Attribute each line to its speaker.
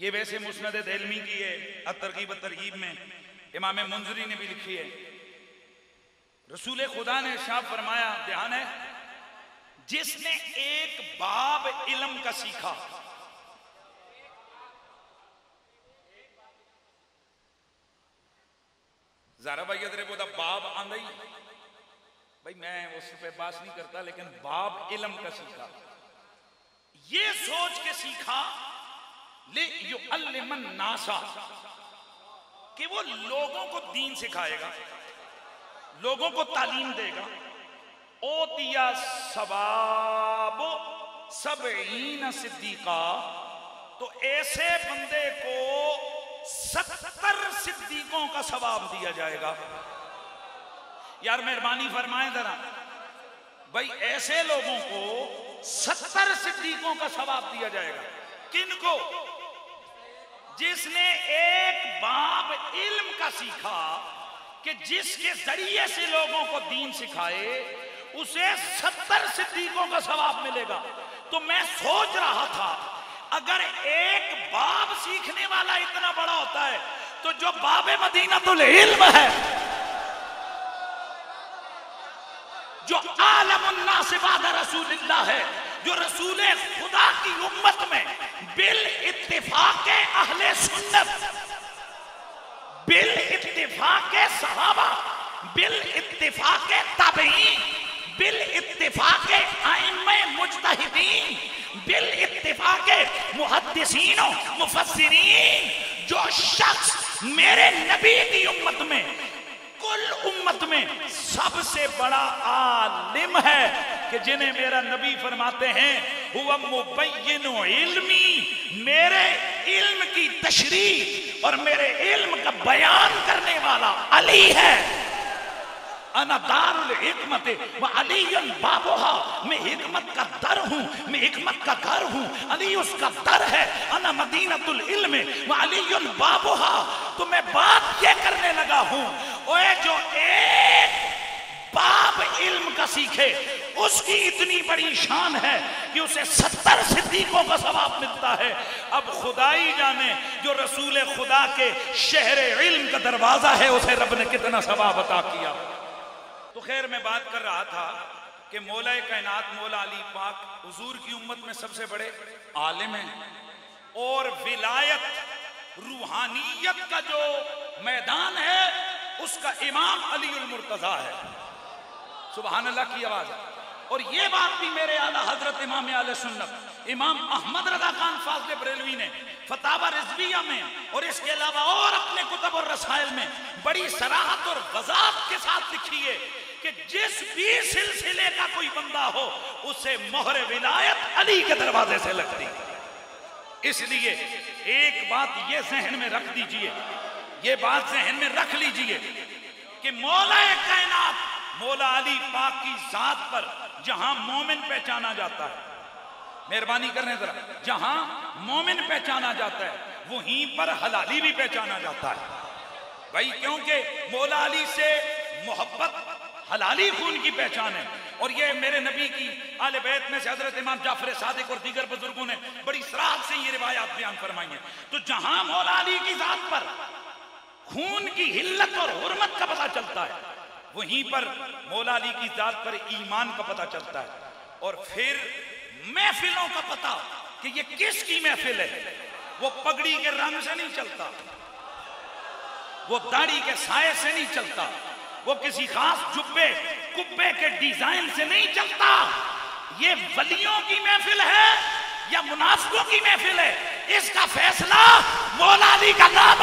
Speaker 1: یہ ویسے مسند دہلوی کی ہے، الترغیب والترہیب میں امام منذری نے بھی لکھی ہے۔ رسول خدا نے ارشاد فرمایا، دھیان ہے، جس نے ایک باب علم کا سیکھا، زارا بھائی ادھر کو دا باب آندائی بھائی میں اس پہ باس نہیں کرتا، لیکن باب علم کا سیکھا، یہ سوچ کے سیکھا لِيُعَلِّمَ النَّاسَ کہ وہ لوگوں کو دین سکھائے گا، لوگوں کو تعلیم دے گا، اوتیا ثواب 70 صدیقہ، تو ایسے بندے کو 70 صدیقوں کا ثواب دیا جائے گا۔ یار مہربانی فرمائیں ذرا بھائی، ایسے لوگوں کو 70 صدیقوں کا ثواب دیا جائے گا۔ کن کو؟ جس نے ایک باب علم کا سیکھا کہ جس کے ذریعے سے لوگوں کو دین سکھائے، اسے 70 صدیقوں کا ثواب ملے گا۔ تو میں سوچ رہا تھا اگر ایک باب سیکھنے والا اتنا بڑا ہوتا ہے تو جو باب مدینہ العلم ہے، جو عالم الناس بعد رسول اللہ ہے، جو رسول خدا کی امت میں بالاتفاق اہل سنت، بالاتفاق صحابہ، بالاتفاق تابعین، بالاتفاق ائمہ مجتہدین، بالاتفاق محدثین و مفسرین، جو شخص میرے نبی کی امت میں، کل امت میں سب سے بڑا عالم ہے، کہ جنہیں میرا نبی فرماتے ہیں ہوا مبین علمی، میرے علم کی تشریح اور میرے علم کا بیان کرنے والا علی ہے۔ انا دار الحکمت وعلی بابها، میں حکمت کا در ہوں، میں حکمت کا گھر ہوں، علی اس کا در ہے۔ انا مدینۃ العلم وعلی بابها، تو میں بات یہ کرنے لگا ہوں، اوے جو ایک باب علم کا سیکھے اس کی اتنی بڑی شان ہے کہ اسے 70 صدیقوں کا ثواب ملتا ہے۔ اب خدائی جانے جو رسول خدا کے شہر علم کا دروازہ ہے، اسے رب نے کتنا ثواب عطا کیا۔ تو خیر میں بات کر رہا تھا کہ مولا کائنات مولا علی پاک حضور کی امت میں سب سے بڑے عالم ہیں، اور ولایت روحانیت کا جو میدان ہے اس کا امام علی المرتضیٰ ہے۔ سبحان اللہ کی آواز ہے۔ اور یہ بات بھی میرے اعلیٰ حضرت امام اہل سنت امام احمد رضا خان فاضل بریلوی نے فتاوی رضویہ میں اور اس کے علاوہ اور اپنے کتب اور رسائل میں بڑی صراحت اور وضاحت کے ساتھ لکھی ہے کہ جس بھی سلسلے کا کوئی بندہ ہو اسے مہر ولایت علی کے دروازے سے لگتی ہے۔ اس لیے ایک بات یہ ذہن میں رکھ دیجئے، یہ بات ذہن میں رکھ لیجئے کہ مولا کائنات مولا علی پاک کی ذات پر جہاں مومن پہچانا جاتا ہے، مہربانی کرنے ذرا، جہاں مومن پہچانا جاتا ہے وہیں پر حلالی بھی پہچانا جاتا ہے بھائی، کیونکہ مولا علی سے محبت حلالی خون کی پہچان ہے۔ اور یہ میرے نبی کی آل بیت میں سے حضرت امام جعفر صادق اور دیگر بزرگوں نے بڑی صراحت سے یہ روایات بیان فرمائی ہیں۔ تو جہاں مولا علی کی ذات پر خون کی حلت اور حرمت کا پتہ چلتا ہے، وہیں پر مولا علی کی ذات پر ایمان کا پتہ چلتا ہے۔ اور پھر محفلوں کا پتہ کہ یہ کس کی محفل ہے، وہ پگڑی کے رنگ سے نہیں چلتا، وہ داڑھی کے سائے سے نہیں چلتا، وہ کسی خاص جبے کبے کے ڈیزائن سے نہیں چلتا۔ یہ ولیوں کی محفل ہے یا منافقوں کی محفل ہے، اس کا فیصلہ مولا علی کا نام